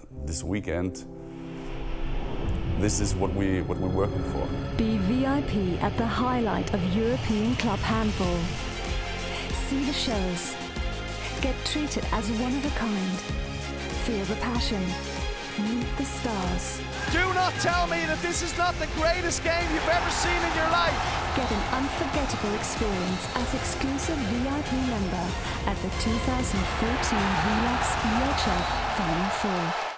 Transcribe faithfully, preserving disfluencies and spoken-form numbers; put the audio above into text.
this weekend, this is what we what we're working for. Be V I P at the highlight of European club handball. See the shows. Get treated as one of a kind. Feel the passion. Meet the stars. Do not tell me that this is not the greatest game you've ever seen in your life. Get an unforgettable experience as exclusive V I P member at the two thousand fourteen VELUX E H F Final four.